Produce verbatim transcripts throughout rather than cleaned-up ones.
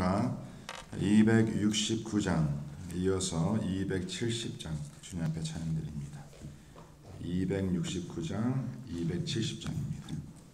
찬송가 이백육십구 장 이어서 이백칠십 장 주님 앞에 찬양드립니다. 이백육십구 장 이백칠십 장입니다.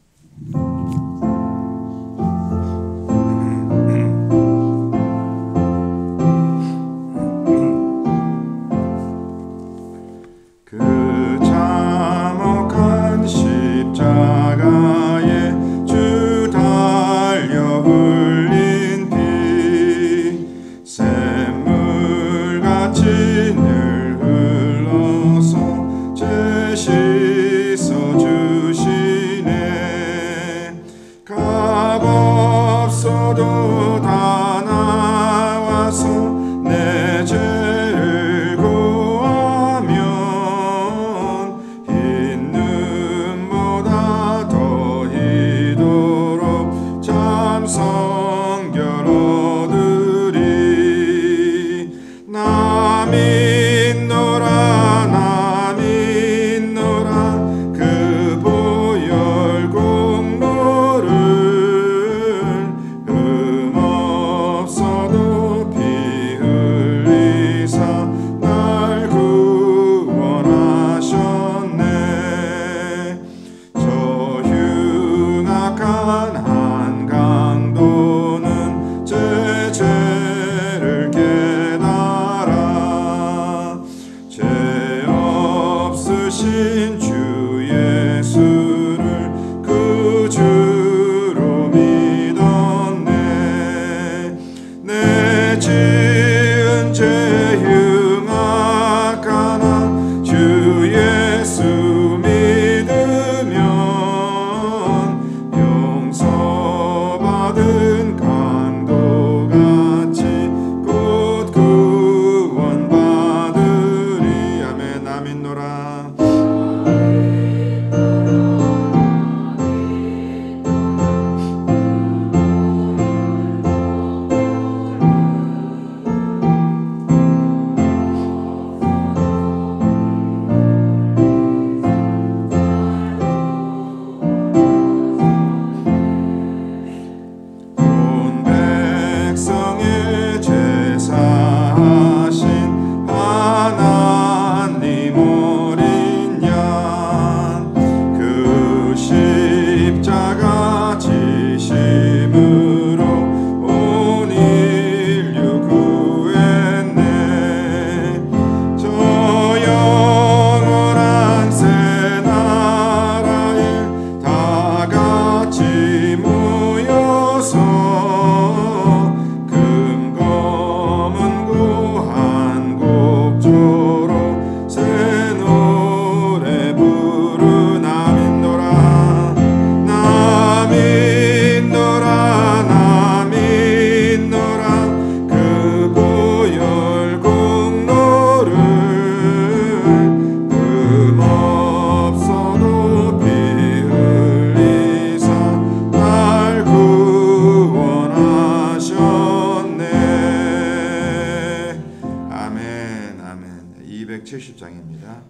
이백칠십 장입니다.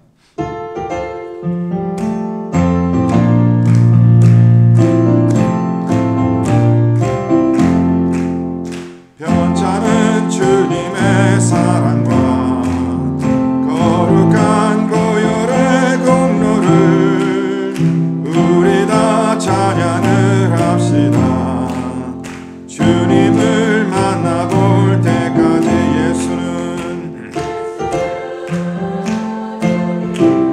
편찮은 주님의 사랑과 거룩한 보혈의 공로를 우리 다 찬양을 합시다. 주님을 만나볼 때까지 예수는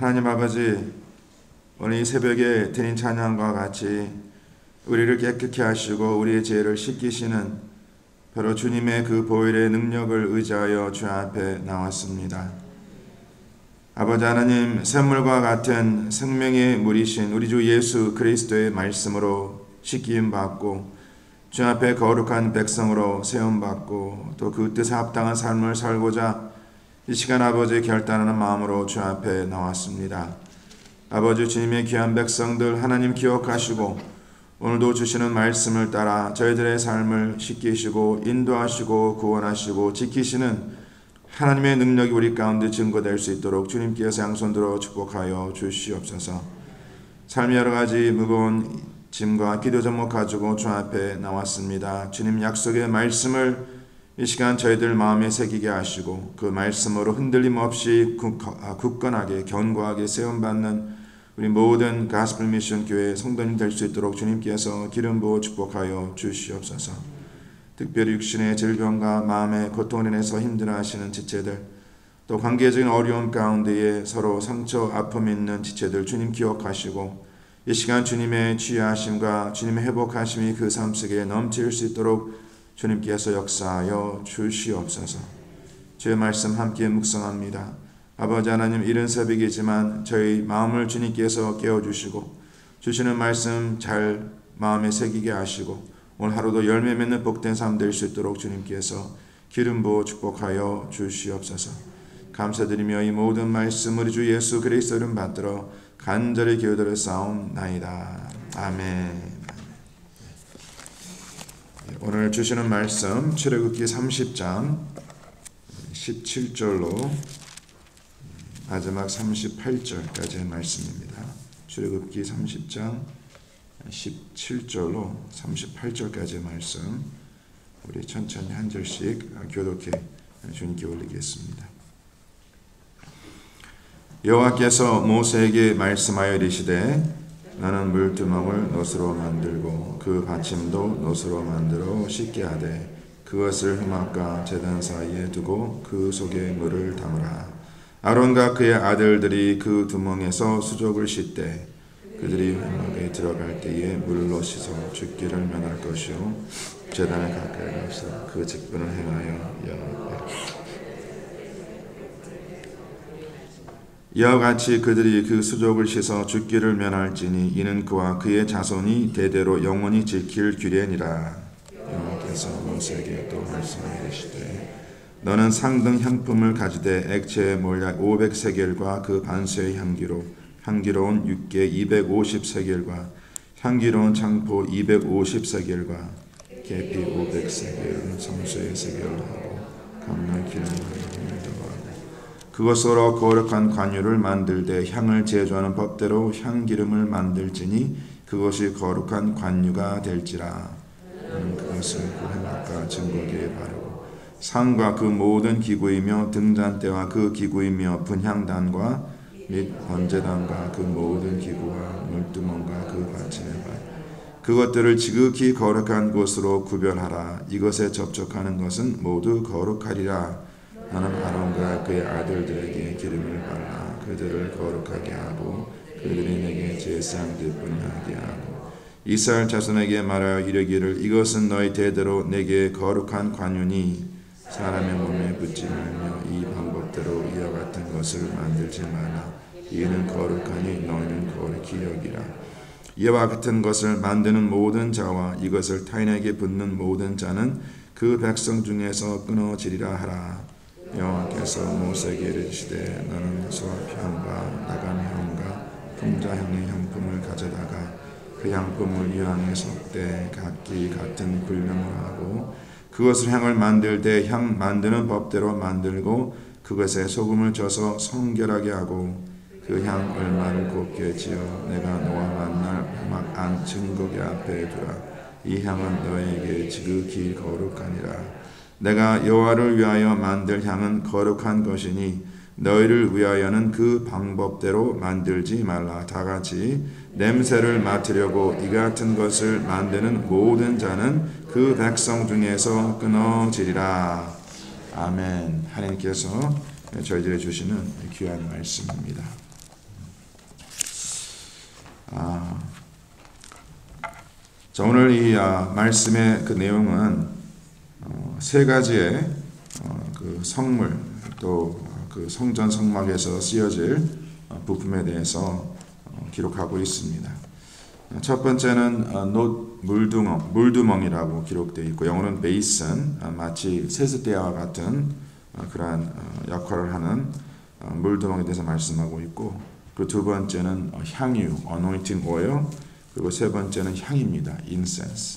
하나님 아버지, 오늘 이 새벽에 드린 찬양과 같이 우리를 깨끗게 하시고 우리의 죄를 씻기시는 바로 주님의 그 보혈의 능력을 의지하여 주 앞에 나왔습니다. 아버지 하나님, 샘물과 같은 생명의 물이신 우리 주 예수 그리스도의 말씀으로 씻김 받고 주 앞에 거룩한 백성으로 세움 받고 또 그 뜻에 합당한 삶을 살고자 이 시간 아버지 결단하는 마음으로 주 앞에 나왔습니다. 아버지, 주님의 귀한 백성들 하나님 기억하시고 오늘도 주시는 말씀을 따라 저희들의 삶을 씻기시고 인도하시고 구원하시고 지키시는 하나님의 능력이 우리 가운데 증거될 수 있도록 주님께서 양손 들어 축복하여 주시옵소서. 삶의 여러 가지 무거운 짐과 기도 제목 가지고 주 앞에 나왔습니다. 주님 약속의 말씀을 이 시간 저희들 마음에 새기게 하시고 그 말씀으로 흔들림 없이 굳건하게 견고하게 세움받는 우리 모든 가스펠 미션 교회 성도님 될 수 있도록 주님께서 기름 부어 축복하여 주시옵소서. 특별히 육신의 질병과 마음의 고통을 인해서 힘들어하시는 지체들, 또 관계적인 어려움 가운데에 서로 상처 아픔 있는 지체들 주님 기억하시고 이 시간 주님의 치유하심과 주님의 회복하심이 그 삶 속에 넘칠 수 있도록 주님께서 역사하여 주시옵소서. 주의 말씀 함께 묵상합니다. 아버지 하나님, 이른 새벽이지만 저희 마음을 주님께서 깨워주시고 주시는 말씀 잘 마음에 새기게 하시고 오늘 하루도 열매 맺는 복된 삶 될 수 있도록 주님께서 기름 부어 축복하여 주시옵소서. 감사드리며 이 모든 말씀 우리 주 예수 그리스도 이름 받들어 간절히 기도를 싸움나이다. 아멘. 오늘 주시는 말씀 출애굽기 삼십 장 십칠 절로 마지막 삼십팔 절까지의 말씀입니다. 출애굽기 삼십 장 십칠 절로 삼십팔 절까지의 말씀 우리 천천히 한 절씩 교독해 주님께 올리겠습니다. 여호와께서 모세에게 말씀하여 이르시되 나는 물두멍을 놋으로 만들고 그 받침도 놋으로 만들어 씻게 하되 그것을 흠악과 제단 사이에 두고 그 속에 물을 담으라. 아론과 그의 아들들이 그 두멍에서 수족을 씻되 그들이 회막에 들어갈 때에 물로 씻어 죽기를 면할 것이요 제단에 가까이 가서 그 직분을 행하여 여호와께 이와 같이 그들이 그 수족을 씻어 죽기를 면할지니 이는 그와 그의 자손이 대대로 영원히 지킬 규례니라. 여호와께서 모세에게 또 말씀하여 이르시되 너는 상등 향품을 가지되 액체의 몰약 오백 세겔과 그 반수의 향기로 향기로운 육개 이백오십 세겔과 향기로운 창포 이백오십 세겔과 계피 오백 세겔 성수의 세겔을 하고 감날 기름을 더하고 그것으로 거룩한 관유를 만들되 향을 제조하는 법대로 향기름을 만들지니 그것이 거룩한 관유가 될지라. 음, 그것을 그 회막과 증거기에 바르고 상과 그 모든 기구이며 등잔대와 그 기구이며 분향단과 및 번제단과 그 모든 기구와 물두멍과 그 받침에 발 그것들을 지극히 거룩한 곳으로 구별하라. 이것에 접촉하는 것은 모두 거룩하리라. 나는 아론과 그의 아들들에게 기름을 발라 그들을 거룩하게 하고 그들이 내게 제사장 되뿐하게 하고 이스라엘 자손에게 말하여 이르기를 이것은 너희 대대로 내게 거룩한 관유니 사람의 몸에 붙지 말며 이 방법대로 이와 같은 것을 만들지 말라. 이는 거룩하니 너희는 거룩히 여기라. 이와 같은 것을 만드는 모든 자와 이것을 타인에게 붙는 모든 자는 그 백성 중에서 끊어지리라 하라. 여호와께서 모세에게 이르시되 너는 수압향과 나감향과 풍자향의 향품을 가져다가 그 향품을 유황에 섞되 각기 같은 불명을 하고 그것을 향을 만들 때 향 만드는 법대로 만들고 그것에 소금을 져서 성결하게 하고 그 향 얼마를 곱게 지어 내가 너와 만날 회막 안 증거기 앞에 두라. 이 향은 너에게 지극히 거룩하니라. 내가 여호와를 위하여 만들 향은 거룩한 것이니 너희를 위하여는 그 방법대로 만들지 말라. 다 같이 냄새를 맡으려고 이 같은 것을 만드는 모든 자는 그 백성 중에서 끊어지리라. 아멘. 하나님께서 저희들에게 주시는 귀한 말씀입니다. 아, 자, 오늘 이 아, 말씀의 그 내용은 어, 세 가지의 어, 그 성물 또 그 성전 성막에서 쓰여질 어, 부품에 대해서 어, 기록하고 있습니다. 첫 번째는 어, 놋 물두멍, 물두멍이라고 기록되어 있고 영어는 베이슨, 어, 마치 세숫대야와 같은 어, 그러한 어, 역할을 하는 어, 물두멍에 대해서 말씀하고 있고, 그 두 번째는 어, 향유, anointing oil, 그리고 세 번째는 향입니다, incense.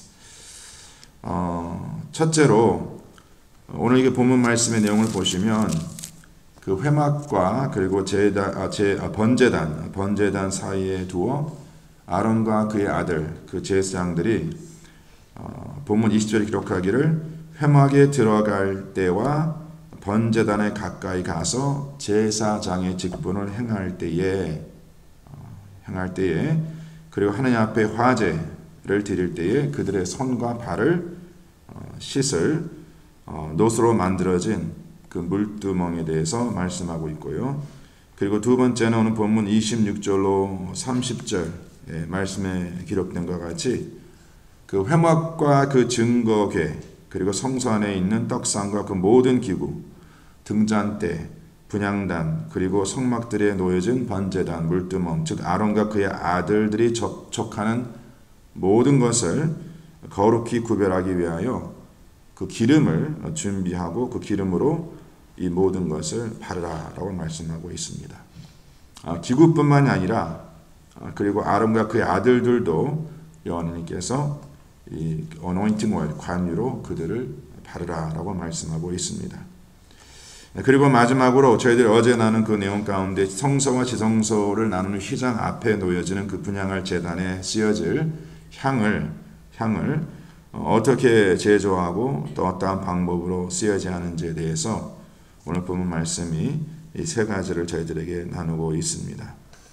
어, 첫째로 오늘 이게 본문 말씀의 내용을 보시면 그 회막과 그리고 제단, 아, 제, 아, 번제단, 번제단 사이에 두어 아론과 그의 아들, 그 제사장들이 어, 본문 이십 절에 기록하기를 회막에 들어갈 때와 번제단에 가까이 가서 제사장의 직분을 행할 때에 어, 행할 때에 그리고 하나님 앞에 화제를 드릴 때에 그들의 손과 발을 어, 씻을 어, 놋으로 만들어진 그 물두멍에 대해서 말씀하고 있고요. 그리고 두 번째는 오늘 본문 이십육 절로 삼십 절 예, 말씀에 기록된 것 같이 그 회막과 그 증거궤 그리고 성소 안에 있는 떡상과 그 모든 기구, 등잔대, 분향단 그리고 성막들에 놓여진 번제단, 물두멍, 즉 아론과 그의 아들들이 접촉하는 모든 것을 거룩히 구별하기 위하여 그 기름을 준비하고 그 기름으로 이 모든 것을 바르라라고 말씀하고 있습니다. 아, 기구뿐만이 아니라 아, 그리고 아론과 그의 아들들도 여호와님께서 이 어노인팅 오일 관유로 그들을 바르라라고 말씀하고 있습니다. 그리고 마지막으로 저희들이 어제 나눈 그 내용 가운데 성소와 지성소를 나누는 휘장 앞에 놓여지는 그 분향할 제단에 쓰여질 향을 향을 어떻게 제조하고 또 어떠한 방법으로 쓰여지 하는지에 대해서 오늘 본문 말씀이 이 세 가지를 저희들에게 나누고 있습니다.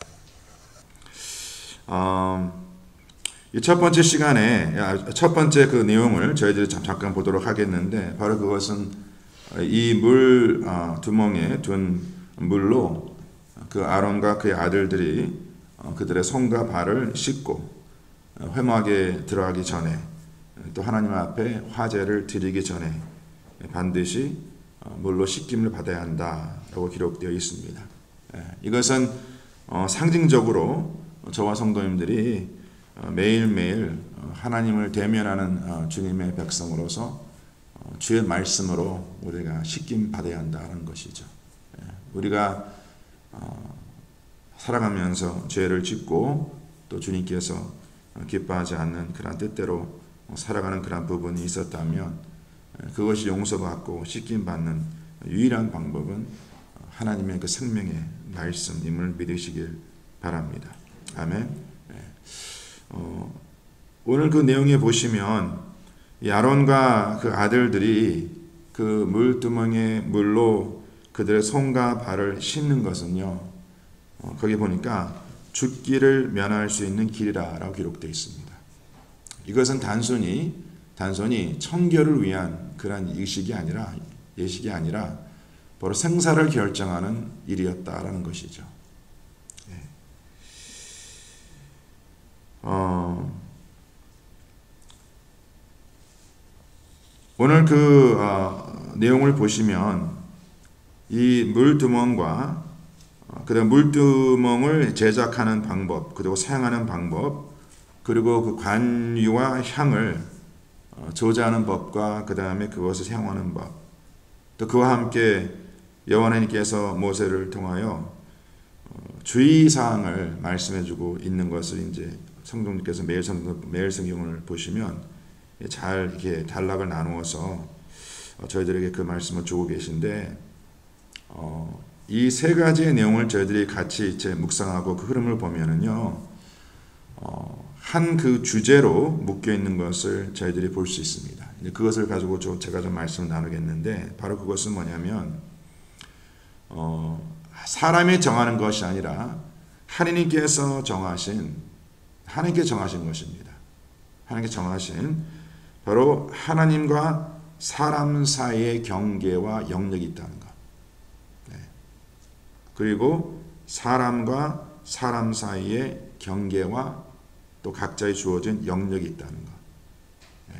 어, 이 첫 번째 시간에 첫 번째 그 내용을 저희들이 잠깐 보도록 하겠는데 바로 그것은 이 물 두멍에 둔 물로 그 아론과 그의 아들들이 그들의 손과 발을 씻고 회막에 들어가기 전에 또 하나님 앞에 화제를 드리기 전에 반드시 물로 씻김을 받아야 한다라고 기록되어 있습니다. 이것은 상징적으로 저와 성도님들이 매일매일 하나님을 대면하는 주님의 백성으로서 주의 말씀으로 우리가 씻김 받아야 한다는 것이죠. 우리가 살아가면서 죄를 짓고 또 주님께서 기뻐하지 않는 그런 뜻대로 살아가는 그런 부분이 있었다면 그것이 용서받고 씻김 받는 유일한 방법은 하나님의 그 생명의 말씀임을 믿으시길 바랍니다. 아멘. 어, 오늘 그 내용에 보시면 이 아론과 그 아들들이 그 물두멍의 물로 그들의 손과 발을 씻는 것은요, 어, 거기 보니까 죽기를 면할 수 있는 길이라고 기록되어 있습니다. 이것은 단순히 단순히 청결을 위한 그런 의식이 아니라 예식이 아니라 바로 생사를 결정하는 일이었다라는 것이죠. 네. 어, 오늘 그 어, 내용을 보시면 이 물두멍과 어, 그다음 물두멍을 제작하는 방법, 그리고 사용하는 방법, 그리고 그 관유와 향을 어, 조제하는 법과 그 다음에 그것을 사용하는 법, 또 그와 함께 여호와 하나님께서 모세를 통하여 어, 주의사항을 말씀해주고 있는 것을 이제 성도님께서 매일 성경, 매일 성경을 보시면 잘 이렇게 단락을 나누어서 어, 저희들에게 그 말씀을 주고 계신데 어, 이 세 가지의 내용을 저희들이 같이 이제 묵상하고 그 흐름을 보면은요, 어, 한 그 주제로 묶여 있는 것을 저희들이 볼 수 있습니다. 이제 그것을 가지고 좀 제가 좀 말씀을 나누겠는데 바로 그것은 뭐냐면 어, 사람이 정하는 것이 아니라 하나님께서 정하신 하나님께 정하신 것입니다. 하나님께 정하신 바로 하나님과 사람 사이의 경계와 영역이 있다는 것. 네. 그리고 사람과 사람 사이의 경계와 또 각자의 주어진 영역이 있다는 것. 예.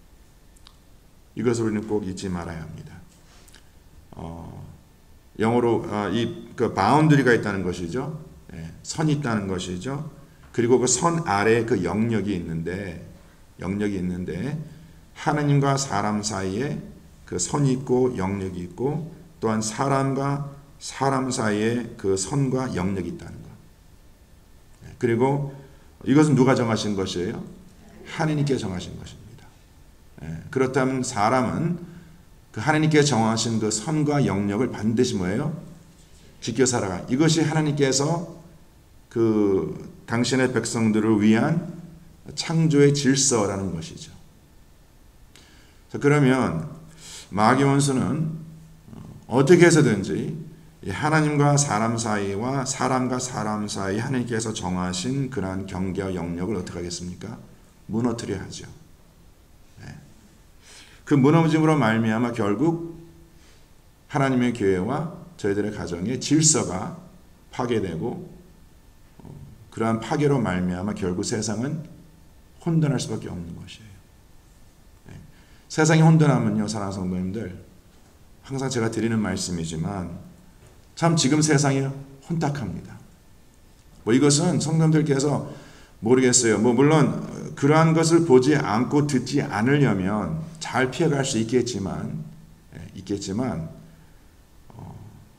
이것을 우리는 꼭 잊지 말아야 합니다. 어, 영어로 어, 이 그 바운드리가 있다는 것이죠. 예. 선이 있다는 것이죠. 그리고 그 선 아래에 그 영역이 있는데 영역이 있는데 하나님과 사람 사이에 그 선이 있고 영역이 있고 또한 사람과 사람 사이에 그 선과 영역이 있다는 것. 그리고 이것은 누가 정하신 것이에요? 하나님께 정하신 것입니다. 그렇다면 사람은 그 하나님께 정하신 그 선과 영역을 반드시 뭐예요? 지켜 살아가. 이것이 하나님께서 그 당신의 백성들을 위한 창조의 질서라는 것이죠. 자, 그러면 마귀 원수는 어떻게 해서든지 하나님과 사람 사이와 사람과 사람 사이 하나님께서 정하신 그러한 경계와 영역을 어떻게 하겠습니까? 무너뜨려 하죠. 네. 그 무너짐으로 말미암아 결국 하나님의 교회와 저희들의 가정의 질서가 파괴되고 그러한 파괴로 말미암아 결국 세상은 혼돈할 수밖에 없는 것이에요. 네. 세상이 혼돈하면요, 사랑하는 성도님들, 항상 제가 드리는 말씀이지만 참 지금 세상이 혼탁합니다. 뭐 이것은 성도님들께서 모르겠어요. 뭐 물론 그러한 것을 보지 않고 듣지 않으려면 잘 피해갈 수 있겠지만, 예, 있겠지만 어,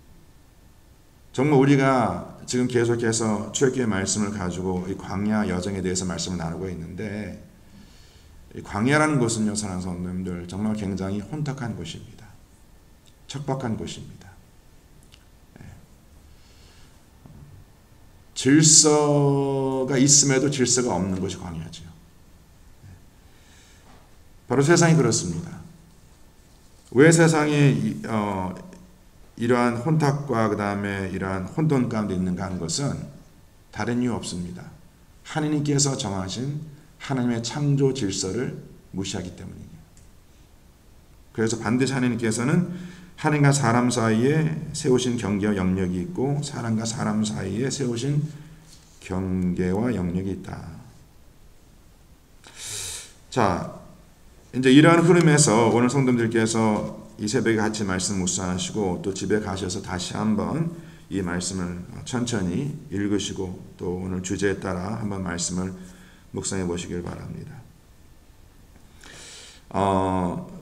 정말 우리가 지금 계속해서 출애굽기의 말씀을 가지고 이 광야 여정에 대해서 말씀을 나누고 있는데 이 광야라는 곳은요, 사랑하는 성도님들 정말 굉장히 혼탁한 곳입니다. 척박한 곳입니다. 질서가 있음에도 질서가 없는 것이 광야죠. 바로 세상이 그렇습니다. 왜 세상이 어, 이러한 혼탁과 그 다음에 이러한 혼돈 가운데 있는가 하는 것은 다른 이유 없습니다. 하나님께서 정하신 하나님의 창조 질서를 무시하기 때문이에요. 그래서 반드시 하나님께서는 하나님과 사람 사이에 세우신 경계와 영역이 있고 사람과 사람 사이에 세우신 경계와 영역이 있다. 자, 이제 이러한 흐름에서 오늘 성도님들께서 이 새벽에 같이 말씀 묵상하시고 또 집에 가셔서 다시 한번 이 말씀을 천천히 읽으시고 또 오늘 주제에 따라 한번 말씀을 묵상해 보시길 바랍니다. 어,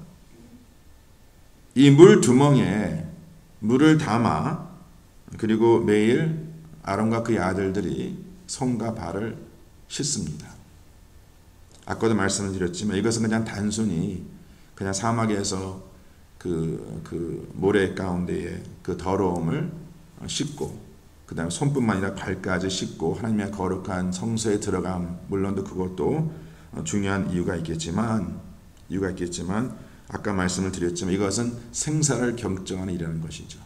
이 물 두멍에 물을 담아 그리고 매일 아론과 그의 아들들이 손과 발을 씻습니다. 아까도 말씀을 드렸지만 이것은 그냥 단순히 그냥 사막에서 그, 그 모래 가운데에 그 더러움을 씻고 그 다음에 손뿐만 아니라 발까지 씻고 하나님의 거룩한 성소에 들어감, 물론도 그것도 중요한 이유가 있겠지만 이유가 있겠지만 아까 말씀을 드렸지만 이것은 생사를 결정하는 일이라는 것이죠.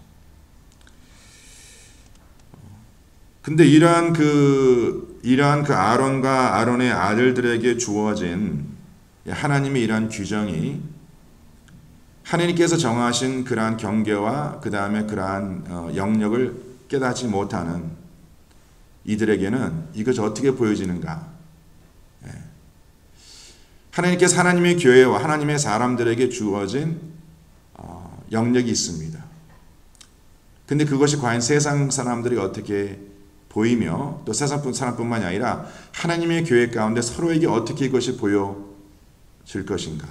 근데 이러한 그 이러한 그 아론과 아론의 아들들에게 주어진 하나님의 이러한 규정이 하나님께서 정하신 그러한 경계와 그 다음에 그러한 영역을 깨닫지 못하는 이들에게는 이것이 어떻게 보여지는가? 하나님께서 하나님의 교회와 하나님의 사람들에게 주어진 어, 영역이 있습니다. 근데 그것이 과연 세상 사람들이 어떻게 보이며 또 세상 사람뿐만이 아니라 하나님의 교회 가운데 서로에게 어떻게 이것이 보여질 것인가?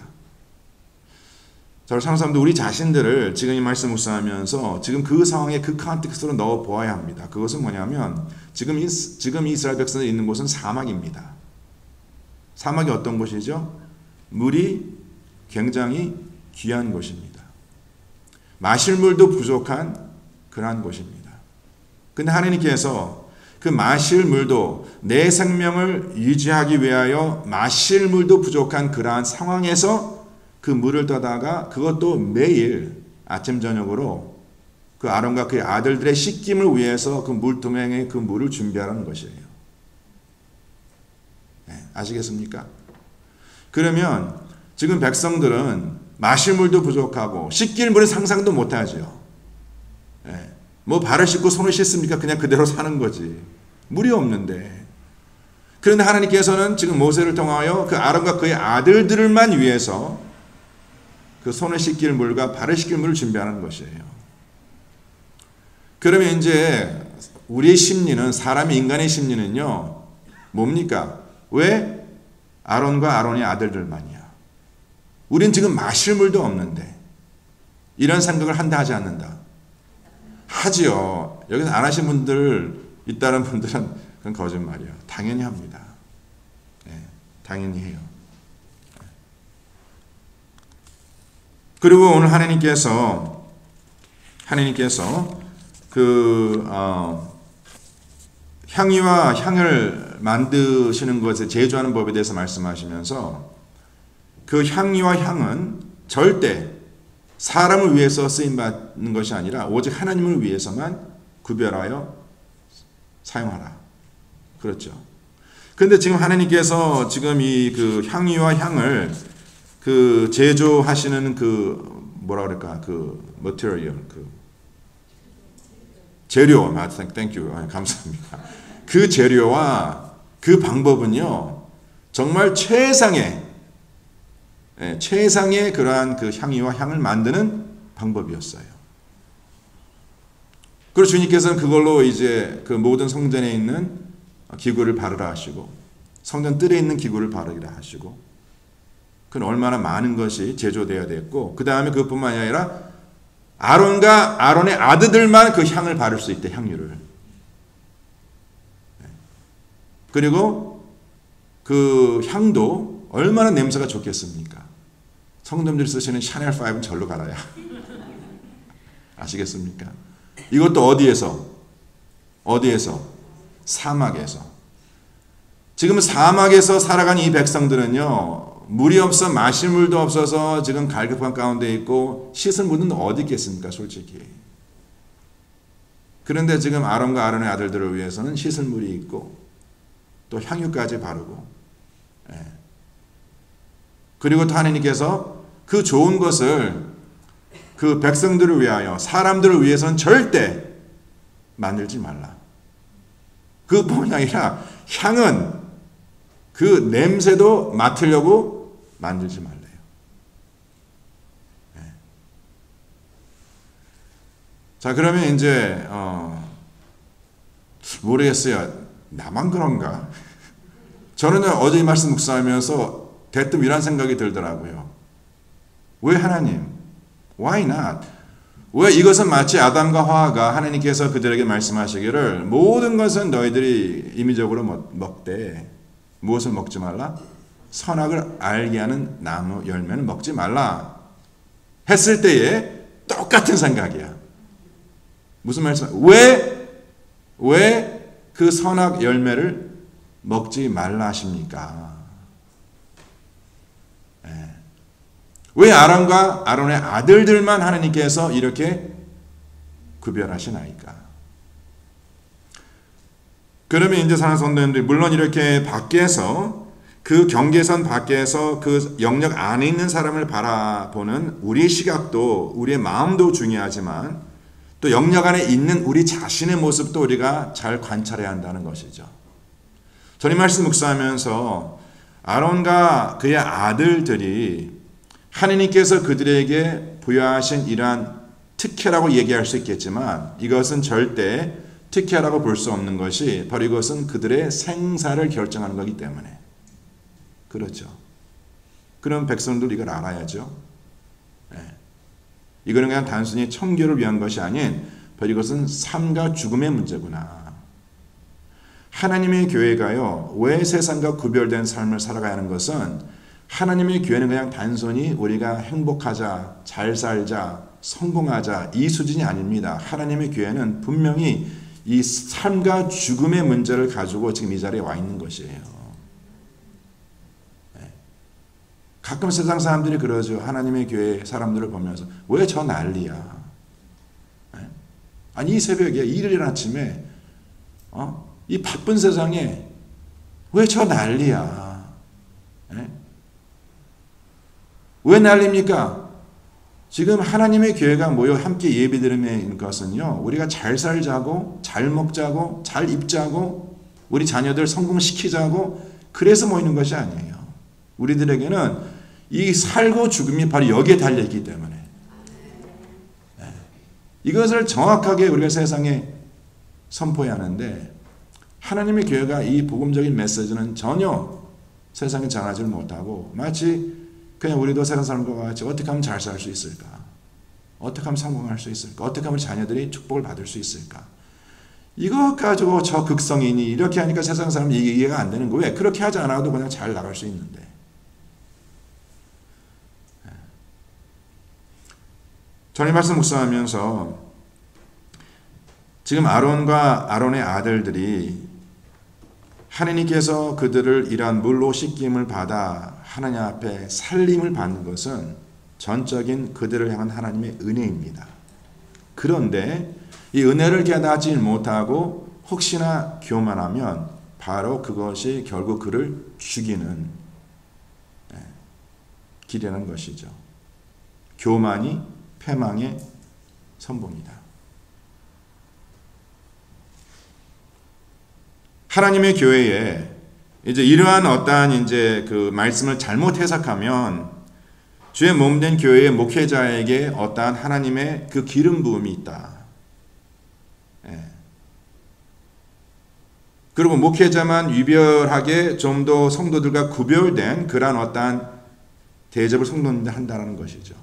저를 사는 사람들 우리 자신들을 지금 이 말씀 묵상하면서 지금 그 상황에 그 컨텍스트로 넣어 보아야 합니다. 그것은 뭐냐면 지금 이, 지금 이스라엘 백성들이 있는 곳은 사막입니다. 사막이 어떤 곳이죠? 물이 굉장히 귀한 곳입니다. 마실 물도 부족한 그러한 곳입니다. 근데 하나님께서 그 마실 물도 내 생명을 유지하기 위하여 마실 물도 부족한 그러한 상황에서 그 물을 떠다가 그것도 매일 아침 저녁으로 그 아론과 그의 아들들의 씻김을 위해서 그 물두멍에 그 물을 준비하라는 것이에요. 네, 아시겠습니까? 그러면 지금 백성들은 마실 물도 부족하고 씻길 물은 상상도 못하죠. 네, 뭐 발을 씻고 손을 씻습니까? 그냥 그대로 사는 거지. 물이 없는데 그런데 하나님께서는 지금 모세를 통하여 그 아론과 그의 아들들만 위해서 그 손을 씻길 물과 발을 씻길 물을 준비하는 것이에요. 그러면 이제 우리의 심리는, 사람의 인간의 심리는요, 뭡니까? 왜 아론과 아론의 아들들만이야? 우린 지금 마실 물도 없는데 이런 생각을 한다 하지 않는다? 하지요. 여기서 안 하신 분들 있다는 분들은 그건 거짓말이에요. 당연히 합니다. 네, 당연히 해요. 그리고 오늘 하나님께서 하나님께서 그 어, 향유와 향을 만드시는 것에 제조하는 법에 대해서 말씀하시면서 그 향유와 향은 절대 사람을 위해서 쓰임받는 것이 아니라 오직 하나님을 위해서만 구별하여 사용하라. 그렇죠. 그런데 지금 하나님께서 지금 이 그 향유와 향을 그 제조하시는 그 뭐라 그럴까 그 material 그 재료, 아, thank you, 아, 감사합니다. 그 재료와 그 방법은요 정말 최상의 예, 최상의 그러한 그 향유와 향을 만드는 방법이었어요. 그리고 주님께서는 그걸로 이제 그 모든 성전에 있는 기구를 바르라 하시고 성전 뜰에 있는 기구를 바르라 하시고 그건 얼마나 많은 것이 제조되어야 됐고 그 다음에 그것뿐만이 아니라 아론과 아론의 아들들만 그 향을 바를 수 있대, 향유를. 그리고 그 향도 얼마나 냄새가 좋겠습니까? 성도님들이 쓰시는 샤넬 파이브는 절로 갈아야. 아시겠습니까? 이것도 어디에서? 어디에서? 사막에서. 지금 사막에서 살아가는 이 백성들은요, 물이 없어 마실 물도 없어서 지금 갈급한 가운데 있고 씻을 물은 어디 있겠습니까, 솔직히. 그런데 지금 아론과 아론의 아들들을 위해서는 씻을 물이 있고 또 향유까지 바르고, 예. 그리고 또 하나님께서 그 좋은 것을 그 백성들을 위하여, 사람들을 위해서는 절대 만들지 말라. 그뿐만 아니라 향은 그 냄새도 맡으려고 만들지 말래요. 네. 자, 그러면 이제 어, 모르겠어요. 나만 그런가? 저는 어제 이 말씀 묵상하면서 대뜸 이런 생각이 들더라고요. 왜 하나님? Why not? 왜 이것은 마치 아담과 하와가 하나님께서 그들에게 말씀하시기를 모든 것은 너희들이 임의적으로 먹되 무엇을 먹지 말라? 선악을 알게 하는 나무 열매는 먹지 말라 했을 때에 똑같은 생각이야. 무슨 말씀? 왜, 왜 그 선악 열매를 먹지 말라 하십니까? 네. 왜 아론과 아론의 아들들만 하나님께서 이렇게 구별하시나이까? 그러면 이제 사랑하는 성도님들이 물론 이렇게 밖에서 그 경계선 밖에서 그 영역 안에 있는 사람을 바라보는 우리의 시각도 우리의 마음도 중요하지만 또 영역 안에 있는 우리 자신의 모습도 우리가 잘 관찰해야 한다는 것이죠. 저는 이 말씀 묵상하면서 아론과 그의 아들들이 하나님께서 그들에게 부여하신 이러한 특혜라고 얘기할 수 있겠지만 이것은 절대 특혜라고 볼 수 없는 것이 바로 이것은 그들의 생사를 결정하는 거기 때문에. 그렇죠. 그럼 백성들 이걸 알아야죠. 네. 이거는 그냥 단순히 청교를 위한 것이 아닌 바로 이것은 삶과 죽음의 문제구나. 하나님의 교회가요, 왜 세상과 구별된 삶을 살아가야 하는 것은 하나님의 교회는 그냥 단순히 우리가 행복하자, 잘 살자, 성공하자 이 수준이 아닙니다. 하나님의 교회는 분명히 이 삶과 죽음의 문제를 가지고 지금 이 자리에 와 있는 것이에요. 가끔 세상 사람들이 그러죠. 하나님의 교회 사람들을 보면서 왜 저 난리야? 아니 이 새벽에 일요일 아침에 어? 이 바쁜 세상에 왜 저 난리야? 왜 난립니까? 지금 하나님의 교회가 모여 함께 예배드리는 것은요, 우리가 잘 살자고, 잘 먹자고, 잘 입자고, 우리 자녀들 성공시키자고 그래서 모이는 것이 아니에요. 우리들에게는 이 살고 죽음이 바로 여기에 달려있기 때문에 네. 이것을 정확하게 우리가 세상에 선포해야 하는데 하나님의 교회가 이 복음적인 메시지는 전혀 세상에 전하지를 못하고 마치 그냥 우리도 세상 사람과 같이 어떻게 하면 잘 살 수 있을까? 어떻게 하면 성공할 수 있을까? 어떻게 하면 자녀들이 축복을 받을 수 있을까? 이거 가지고 저 극성이니 이렇게 하니까 세상 사람이 이해가 안 되는 거예요. 왜? 그렇게 하지 않아도 그냥 잘 나갈 수 있는데. 저는 이 말씀 묵상하면서 지금 아론과 아론의 아들들이 하나님께서 그들을 이러한 물로 씻김을 받아 하나님 앞에 살림을 받는 것은 전적인 그들을 향한 하나님의 은혜입니다. 그런데 이 은혜를 깨닫지 못하고 혹시나 교만하면 바로 그것이 결국 그를 죽이는 길이라는 것이죠. 교만이 패망의 선봉이다. 하나님의 교회에 이제 이러한 어떠한 이제 그 말씀을 잘못 해석하면 주의 몸된 교회의 목회자에게 어떠한 하나님의 그 기름 부음이 있다. 예. 그리고 목회자만 유별하게 좀 더 성도들과 구별된 그러한 어떠한 대접을 성도님들 한다는 것이죠.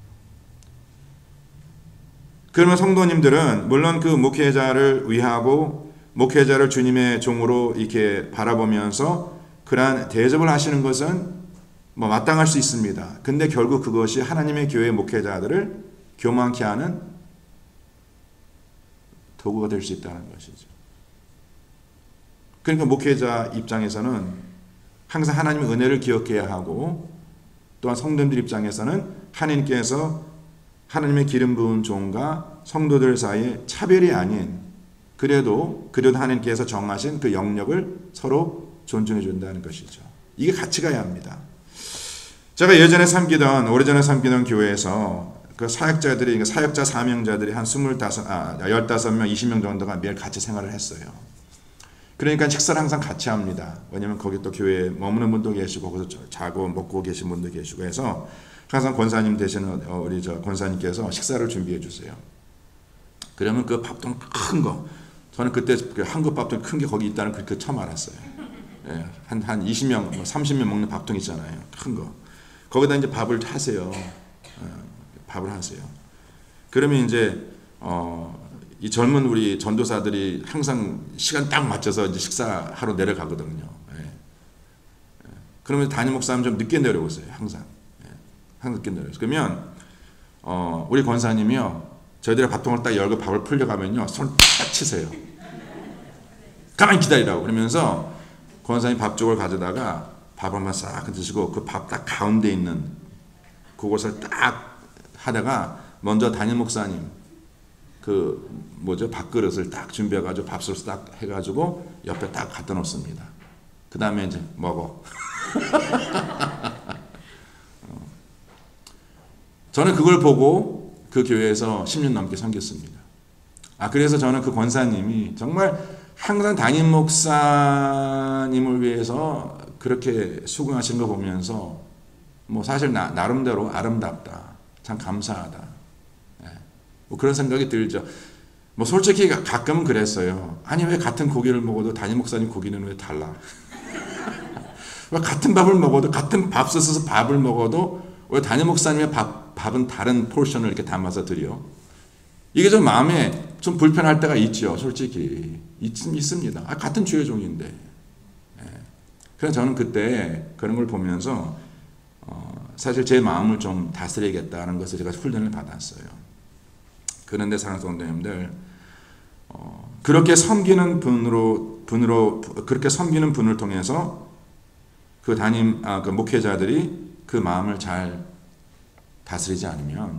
그러면 성도님들은 물론 그 목회자를 위하고 목회자를 주님의 종으로 이렇게 바라보면서 그러한 대접을 하시는 것은 뭐 마땅할 수 있습니다. 근데 결국 그것이 하나님의 교회 목회자들을 교만케 하는 도구가 될 수 있다는 것이죠. 그러니까 목회자 입장에서는 항상 하나님의 은혜를 기억해야 하고 또한 성도들 입장에서는 하나님께서 하나님의 기름 부은 종과 성도들 사이에 차별이 아닌 그래도 그래도 하나님께서 정하신 그 영역을 서로 존중해 준다는 것이죠. 이게 같이 가야 합니다. 제가 예전에 섬기던 오래전에 섬기던 교회에서 그 사역자들이 사역자 사명자들이 한 스물다섯 아 열다섯 명 이십 명 정도가 매일 같이 생활을 했어요. 그러니까 식사를 항상 같이 합니다. 왜냐면 거기 또 교회에 머무는 분도 계시고 거기서 자고 먹고 계신 분도 계시고 해서 항상 권사님 되시는 우리 저 권사님께서 식사를 준비해 주세요. 그러면 그 밥통 큰 거 저는 그때 그 한국 밥통 큰 게 거기 있다는 그 처음 알았어요. 예, 한, 한 이십 명, 삼십 명 먹는 밥통 있잖아요. 큰 거. 거기다 이제 밥을 하세요. 예, 밥을 하세요. 그러면 이제, 어, 이 젊은 우리 전도사들이 항상 시간 딱 맞춰서 이제 식사하러 내려가거든요. 예. 예. 그러면 담임 목사님 좀 늦게 내려오세요. 항상. 예. 항상 늦게 내려오세요. 그러면, 어, 우리 권사님이요. 저희들이 밥통을 딱 열고 밥을 풀려가면요. 손을 딱 치세요. 가만히 기다리라고. 그러면서 권사님 밥 쪽을 가져다가 밥 한번 싹 드시고 그 밥 딱 가운데 있는 그곳을 딱 하다가 먼저 담임 목사님 그 뭐죠? 밥그릇을 딱 준비해가지고 밥솥을 딱 해가지고 옆에 딱 갖다 놓습니다. 그 다음에 이제 먹어. 저는 그걸 보고 그 교회에서 십 년 넘게 섬겼습니다. 아, 그래서 저는 그 권사님이 정말 항상 담임 목사님을 위해서 그렇게 수고하신 거 보면서 뭐 사실 나, 나름대로 아름답다. 참 감사하다. 네. 뭐 그런 생각이 들죠. 뭐 솔직히 가끔은 그랬어요. 아니, 왜 같은 고기를 먹어도 담임 목사님 고기는 왜 달라? 왜 같은 밥을 먹어도, 같은 밥솥에서 밥을 먹어도 왜 담임 목사님의 밥 밥은 다른 포션을 이렇게 담아서 드려. 이게 좀 마음에 좀 불편할 때가 있죠. 솔직히. 있, 있습니다. 아, 같은 주의 종인데. 예. 그래서 저는 그때 그런 걸 보면서 어, 사실 제 마음을 좀 다스려야겠다는 것을 제가 훈련을 받았어요. 그런데 사랑하는 성도님들 어, 그렇게 섬기는 분으로, 분으로 그렇게 섬기는 분을 통해서 그 담임, 아, 그 목회자들이 그 마음을 잘 다스리지 않으면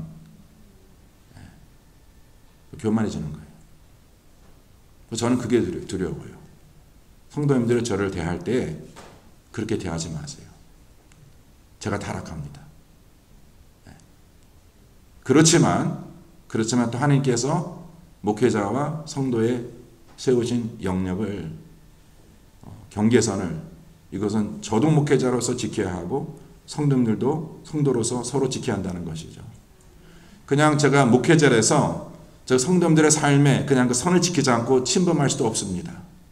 교만해지는 거예요. 저는 그게 두려워요. 성도님들이 저를 대할 때 그렇게 대하지 마세요. 제가 타락합니다. 그렇지만 그렇지만 또 하나님께서 목회자와 성도에 세우신 영역을 경계선을 이것은 저도 목회자로서 지켜야 하고 성도들도 성도로서 서로 지켜야 한다는 것이죠. 그냥 제가 목회자라서 저 성도들의 삶에 그냥 그 선을 지키지 않고 침범할 수도 없습니다.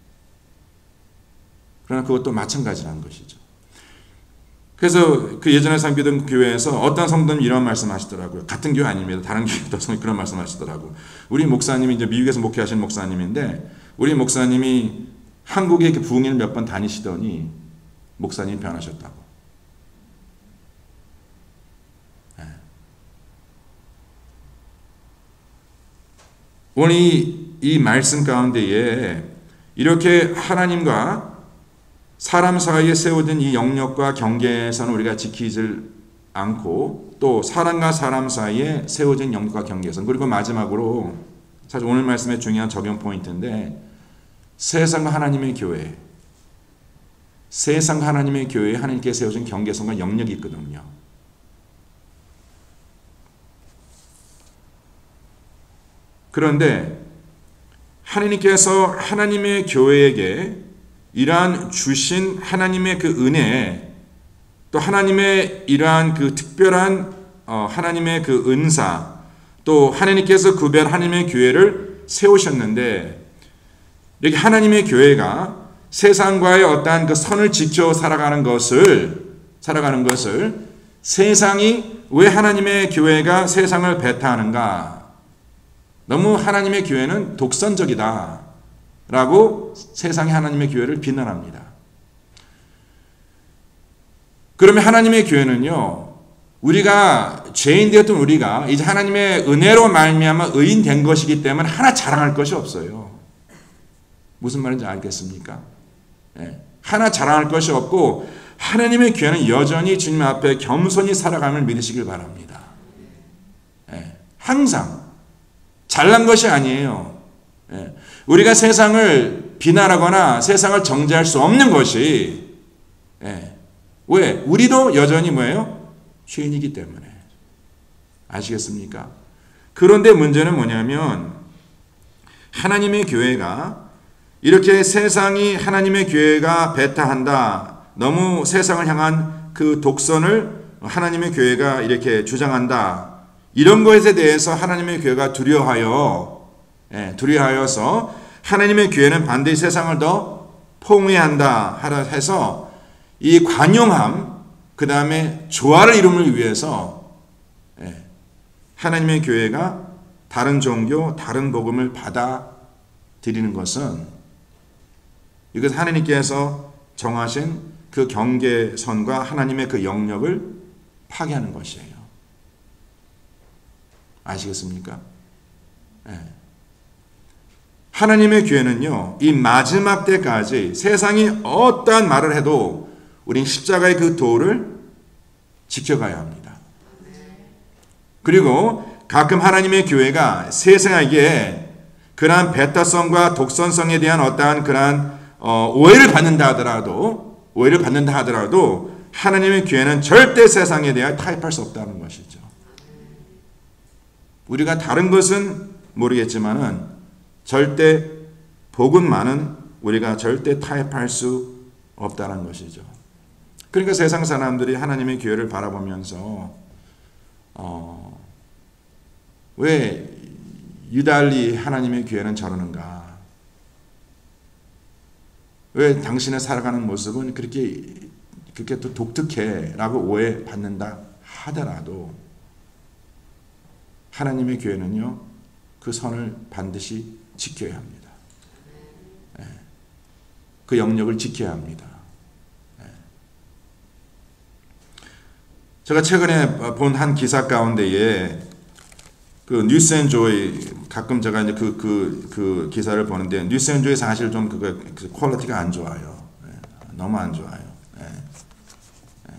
그러나 그것도 마찬가지라는 것이죠. 그래서 그 예전에 섬기던 교회에서 어떤 성도님 이런 말씀하시더라고요. 같은 교회 아닙니다. 다른 교회도 그런 말씀하시더라고요. 우리 목사님이 이제 미국에서 목회하신 목사님인데 우리 목사님이 한국에 이렇게 부흥회를 몇 번 다니시더니 목사님이 변하셨다고. 네. 오늘 이, 이 말씀 가운데에 이렇게 하나님과 사람 사이에 세워진 이 영역과 경계선을 우리가 지키질 않고 또 사람과 사람 사이에 세워진 영역과 경계선 그리고 마지막으로 사실 오늘 말씀의 중요한 적용 포인트인데 세상과 하나님의 교회 세상과 하나님의 교회에 하나님께 세워진 경계선과 영역이 있거든요. 그런데 하나님께서 하나님의 교회에게 이러한 주신 하나님의 그 은혜 또 하나님의 이러한 그 특별한 어, 하나님의 그 은사 또 하나님께서 구별 하나님의 교회를 세우셨는데 이렇게 하나님의 교회가 세상과의 어떠한 그 선을 지켜 살아가는 것을 살아가는 것을 세상이 왜 하나님의 교회가 세상을 배타하는가? 너무 하나님의 교회는 독선적이다. 라고 세상이 하나님의 교회를 비난합니다. 그러면 하나님의 교회는요, 우리가 죄인 되었던 우리가 이제 하나님의 은혜로 말미암아 의인 된 것이기 때문에 하나 자랑할 것이 없어요. 무슨 말인지 알겠습니까? 예, 하나 자랑할 것이 없고 하나님의 교회는 여전히 주님 앞에 겸손히 살아감을 믿으시길 바랍니다. 예, 항상 잘난 것이 아니에요. 예, 우리가 세상을 비난하거나 세상을 정죄할 수 없는 것이 예, 왜? 우리도 여전히 뭐예요? 죄인이기 때문에. 아시겠습니까? 그런데 문제는 뭐냐면 하나님의 교회가 이렇게 세상이 하나님의 교회가 배타한다. 너무 세상을 향한 그 독선을 하나님의 교회가 이렇게 주장한다. 이런 것에 대해서 하나님의 교회가 두려워하여 예, 두려워하여서 하나님의 교회는 반드시 세상을 더 포용해야 한다 해서 이 관용함 그 다음에 조화를 이루기 위해서 예, 하나님의 교회가 다른 종교 다른 복음을 받아들이는 것은 이것은 하나님께서 정하신 그 경계선과 하나님의 그 영역을 파괴하는 것이에요. 아시겠습니까? 예. 하나님의 교회는요, 이 마지막 때까지 세상이 어떠한 말을 해도 우린 십자가의 그 도를 지켜가야 합니다. 그리고 가끔 하나님의 교회가 세상에게 그러한 배타성과 독선성에 대한 어떠한 그러한 어, 오해를 받는다 하더라도 오해를 받는다 하더라도 하나님의 교회는 절대 세상에 대하여 타협할 수 없다는 것이죠. 우리가 다른 것은 모르겠지만은 절대 복음만은 우리가 절대 타협할 수 없다는 것이죠. 그러니까 세상 사람들이 하나님의 교회를 바라보면서 어, 왜 유달리 하나님의 교회는 저러는가? 왜 당신의 살아가는 모습은 그렇게 그렇게 또 독특해라고 오해받는다 하더라도 하나님의 교회는요 그 선을 반드시 지켜야 합니다. 네. 그 영역을 지켜야 합니다. 네. 제가 최근에 본 한 기사 가운데에 그 뉴스앤조이 가끔 제가 이제 그, 그, 그 기사를 보는데 뉴스앤조이 사실 좀 그거 그 퀄리티가 안 좋아요. 네. 너무 안 좋아요. 네. 네.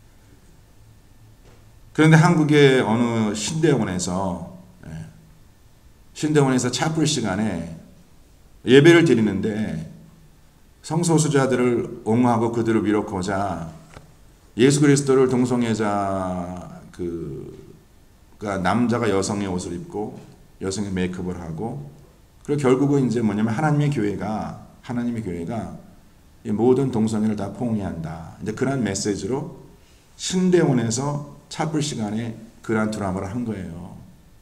그런데 한국의 어느 신대원에서 신대원에서 차풀 시간에 예배를 드리는데 성소수자들을 옹호하고 그들을 위로하고자 예수 그리스도를 동성애자 그가 남자가 여성의 옷을 입고 여성의 메이크업을 하고 그리고 결국은 이제 뭐냐면 하나님의 교회가 하나님의 교회가 이 모든 동성애를 다 포기한다. 이제 그런 메시지로 신대원에서 찹불 시간에 그런 드라마를 한 거예요.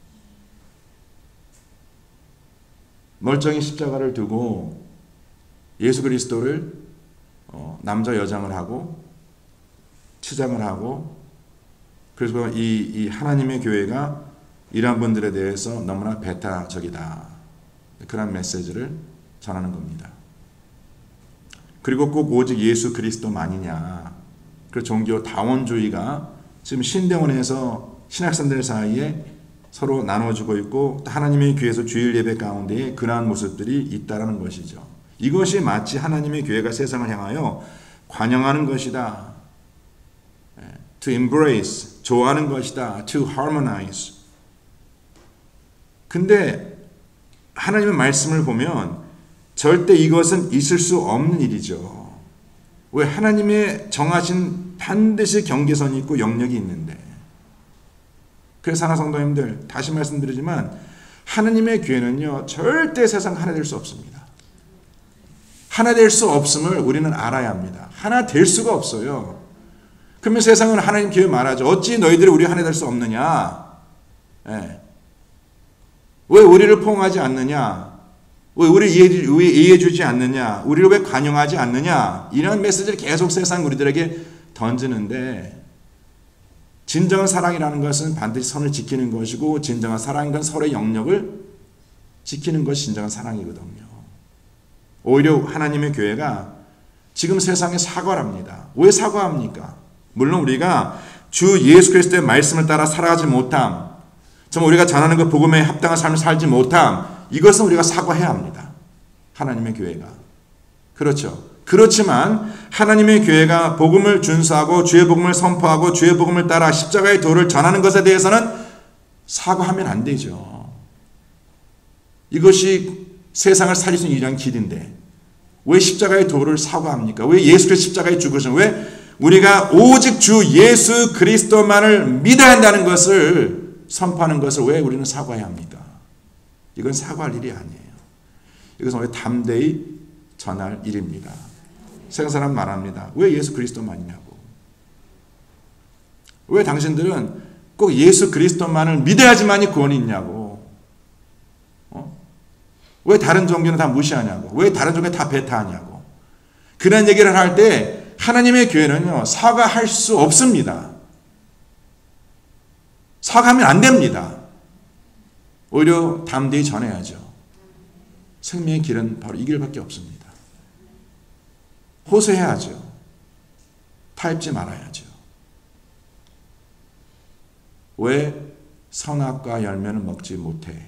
멀쩡히 십자가를 두고 예수 그리스도를 어, 남자 여장을 하고 치장을 하고, 그래서 이, 이 하나님의 교회가 이러한 분들에 대해서 너무나 배타적이다. 그런 메시지를 전하는 겁니다. 그리고 꼭 오직 예수 그리스도만이냐. 그 종교 다원주의가 지금 신대원에서 신학생들 사이에 서로 나눠주고 있고, 하나님의 교회에서 주일 예배 가운데에 그러한 모습들이 있다라는 것이죠. 이것이 마치 하나님의 교회가 세상을 향하여 관용하는 것이다. To embrace, 좋아하는 것이다. To harmonize. 근데 하나님의 말씀을 보면 절대 이것은 있을 수 없는 일이죠. 왜? 하나님의 정하신 반드시 경계선이 있고 영역이 있는데. 그래서 사랑하는 성도님들, 다시 말씀드리지만 하나님의 교회는요 절대 세상 하나 될 수 없습니다. 하나 될 수 없음을 우리는 알아야 합니다. 하나 될 수가 없어요. 그러면 세상은 하나님 교회 말하죠. 어찌 너희들이 우리 하나 될 수 없느냐? 예. 왜 우리를 포용하지 않느냐? 왜 우리를 이해해, 이해해 주지 않느냐? 우리를 왜 관용하지 않느냐? 이런 메시지를 계속 세상 우리들에게 던지는데, 진정한 사랑이라는 것은 반드시 선을 지키는 것이고, 진정한 사랑인 건 서로의 영역을 지키는 것이 진정한 사랑이거든요. 오히려 하나님의 교회가 지금 세상에 사과를 합니다. 왜 사과합니까? 물론 우리가 주 예수 그리스도의 말씀을 따라 살아가지 못함, 정말 우리가 전하는 그 복음에 합당한 삶을 살지 못함, 이것은 우리가 사과해야 합니다. 하나님의 교회가. 그렇죠. 그렇지만 하나님의 교회가 복음을 준수하고 주의 복음을 선포하고 주의 복음을 따라 십자가의 도를 전하는 것에 대해서는 사과하면 안 되죠. 이것이 세상을 살릴 수 있는 유일한 길인데 왜 십자가의 도를 사과합니까? 왜 예수 그리스도 십자가에 죽으신, 왜 우리가 오직 주 예수 그리스도만을 믿어야 한다는 것을 선포하는 것을 왜 우리는 사과해야 합니까? 이건 사과할 일이 아니에요. 이것은 왜 담대히 전할 일입니다. 세상 사람 말합니다. 왜 예수 그리스도만이냐고. 왜 당신들은 꼭 예수 그리스도만을 믿어야지만이 구원이 있냐고. 어? 왜 다른 종교는 다 무시하냐고. 왜 다른 종교는 다 배타하냐고. 그런 얘기를 할 때 하나님의 교회는요 사과할 수 없습니다. 사과하면 안 됩니다. 오히려 담대히 전해야죠. 생명의 길은 바로 이 길밖에 없습니다. 호소해야죠. 타협지 말아야죠. 왜 선악과 열매를 먹지 못해?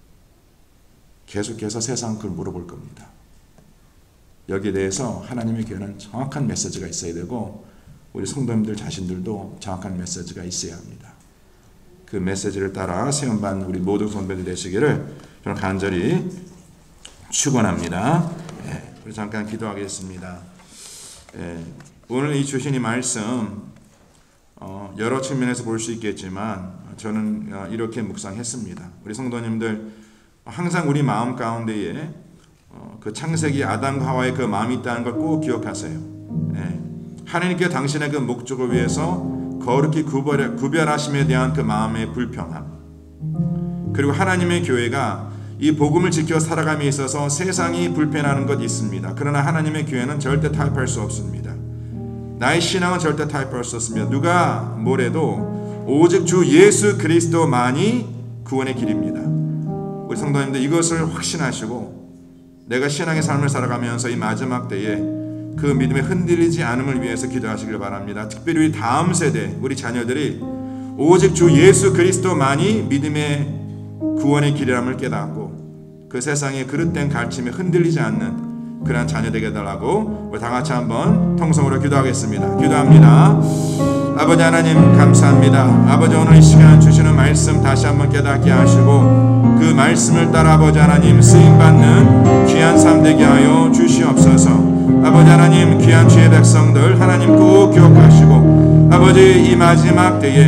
계속해서 세상 그걸 물어볼 겁니다. 여기에 대해서 하나님의 교회는 정확한 메시지가 있어야 되고, 우리 성도님들 자신들도 정확한 메시지가 있어야 합니다. 그 메시지를 따라 세움받는 우리 모든 성도들 되시기를 저는 간절히 축원합니다. 예, 우리 잠깐 기도하겠습니다. 예, 오늘 이 주신 이 말씀 어, 여러 측면에서 볼 수 있겠지만 저는 어, 이렇게 묵상했습니다. 우리 성도님들 항상 우리 마음 가운데에 어, 그 창세기 아담과 하와의 그 마음이 있다는 걸 꼭 기억하세요. 예, 하나님께 당신의 그 목적을 위해서 거룩히 구별, 구별하심에 대한 그 마음의 불평함, 그리고 하나님의 교회가 이 복음을 지켜 살아감에 있어서 세상이 불편하는 것 있습니다. 그러나 하나님의 교회는 절대 타협할 수 없습니다. 나의 신앙은 절대 타협할 수 없습니다. 누가 뭐래도 오직 주 예수 그리스도만이 구원의 길입니다. 우리 성도님들 이것을 확신하시고 내가 신앙의 삶을 살아가면서 이 마지막 때에 그 믿음에 흔들리지 않음을 위해서 기도하시길 바랍니다. 특별히 우리 다음 세대 우리 자녀들이 오직 주 예수 그리스도만이 믿음의 구원의 길이람을 깨닫고 그 세상의 그릇된 가르침에 흔들리지 않는 그러한 자녀 되게 해달라고 우리 다 같이 한번 통성으로 기도하겠습니다. 기도합니다. 아버지 하나님 감사합니다. 아버지 오늘 이 시간 주시는 말씀 다시 한번 깨닫게 하시고 그 말씀을 따라 아버지 하나님 쓰임받는 귀한 삶 되게 하여 주시옵소서. 아버지 하나님 귀한 주의 백성들 하나님 꼭 기억하시고 아버지 이 마지막 때에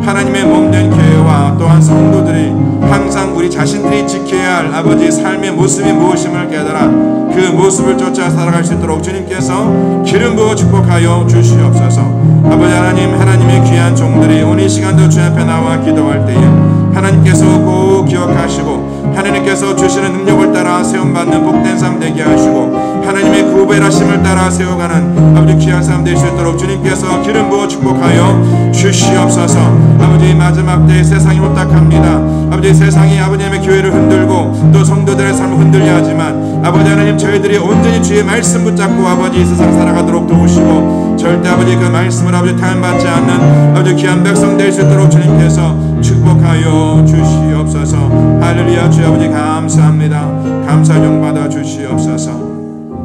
하나님의 몸된 교회와 또한 성도들이 항상 우리 자신들이 지켜야 할 아버지 삶의 모습이 무엇임을 깨달아 그 모습을 쫓아 살아갈 수 있도록 주님께서 기름 부어 축복하여 주시옵소서. 아버지 하나님, 하나님의 귀한 종들이 오늘 이 시간도 주 앞에 나와 기도할 때에 하나님께서 꼭 기억하시고 하나님께서 주시는 능력을 따라 세움받는 복된 삶 되게 하시고 하나님의 구별하심을 따라 세워가는 아버지 귀한 삶 될 수 있도록 주님께서 기름 부어 축복하여 주시옵소서. 아버지 마지막 때에 세상이 혼탁합니다. 아버지 세상이 아버님의 교회를 흔들고 또 성도들의 삶을 흔들려 하지만 아버지 하나님 저희들이 온전히 주의 말씀 붙잡고 아버지 이 세상 살아가도록 도우시고 절대 아버지 그 말씀을 아버지 타협받지 않는 아버지 귀한 백성 될 수 있도록 주님께서 축복하여 주시옵소서. 할렐루야. 주 아버지 감사합니다. 감사 용받아 주시옵소서.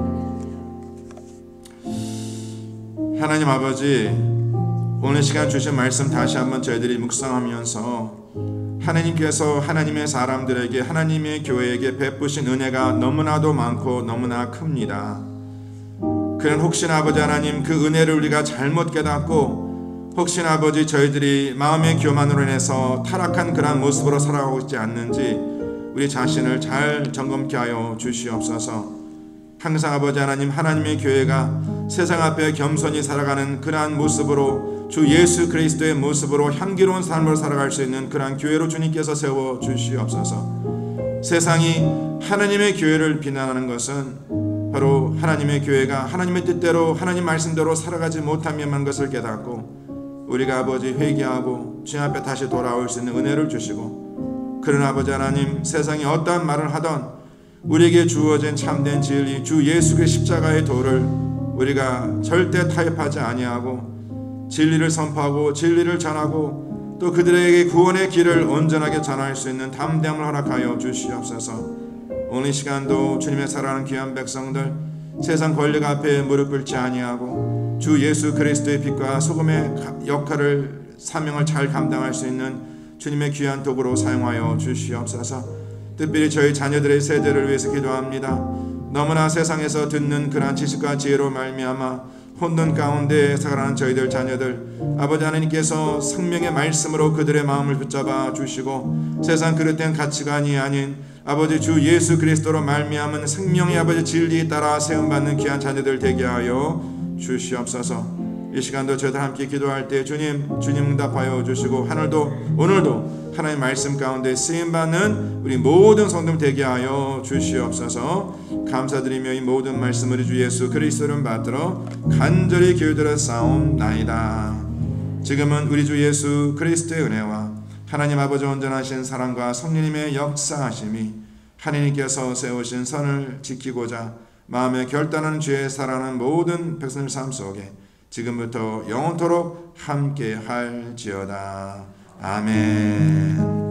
하나님 아버지, 오늘 시간 주신 말씀 다시 한번 저희들이 묵상하면서 하나님께서 하나님의 사람들에게 하나님의 교회에게 베푸신 은혜가 너무나도 많고 너무나 큽니다. 그런 혹시나 아버지 하나님 그 은혜를 우리가 잘못 깨닫고 혹시나 아버지 저희들이 마음의 교만으로 인해서 타락한 그러한 모습으로 살아가고 있지 않는지 우리 자신을 잘 점검케 하여 주시옵소서. 항상 아버지 하나님 하나님의 교회가 세상 앞에 겸손히 살아가는 그러한 모습으로 주 예수 그리스도의 모습으로 향기로운 삶을 살아갈 수 있는 그러한 교회로 주님께서 세워 주시옵소서. 세상이 하나님의 교회를 비난하는 것은 바로 하나님의 교회가 하나님의 뜻대로 하나님 말씀대로 살아가지 못한 면만 것을 깨닫고 우리가 아버지 회개하고 주님 앞에 다시 돌아올 수 있는 은혜를 주시고 그런 아버지 하나님 세상이 어떠한 말을 하던 우리에게 주어진 참된 진리 주 예수 그리스도의 십자가의 도를 우리가 절대 타협하지 아니하고 진리를 선포하고 진리를 전하고 또 그들에게 구원의 길을 온전하게 전할 수 있는 담대함을 허락하여 주시옵소서. 오늘 이 시간도 주님의 사랑하는 귀한 백성들 세상 권력 앞에 무릎 꿇지 아니하고 주 예수 그리스도의 빛과 소금의 역할을 사명을 잘 감당할 수 있는 주님의 귀한 도구로 사용하여 주시옵소서. 특별히 저희 자녀들의 세대를 위해서 기도합니다. 너무나 세상에서 듣는 그러한 지식과 지혜로 말미암아 혼돈 가운데 살아가는 저희들 자녀들 아버지 하나님께서 생명의 말씀으로 그들의 마음을 붙잡아 주시고 세상 그릇된 가치관이 아닌 아버지 주 예수 그리스도로 말미암은 생명의 아버지 진리에 따라 세움받는 귀한 자녀들 되게 하여 주시옵소서. 이 시간도 저희들 함께 기도할 때 주님 주님 응답하여 주시고 하늘도 오늘도 하나님의 말씀 가운데 쓰임받는 우리 모든 성도들 되게 하여 주시옵소서. 감사드리며 이 모든 말씀을 주 예수 그리스도를 받들어 간절히 기울들어 싸움나이다. 지금은 우리 주 예수 그리스도의 은혜와 하나님 아버지 온전하신 사랑과 성령님의 역사하심이 하나님께서 세우신 선을 지키고자 마음에 결단하는 죄에 살아가는 모든 백성의 삶 속에 지금부터 영원토록 함께 할지어다. 아멘.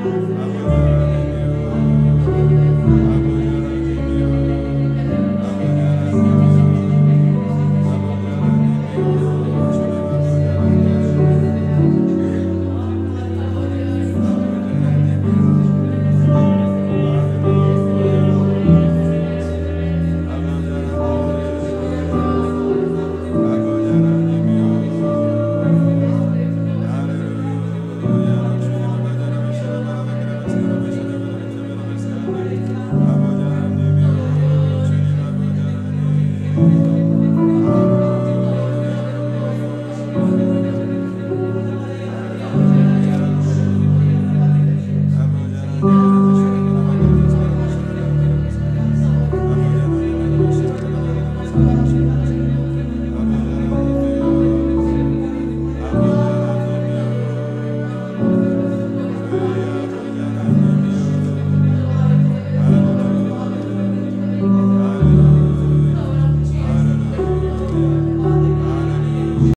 아멘.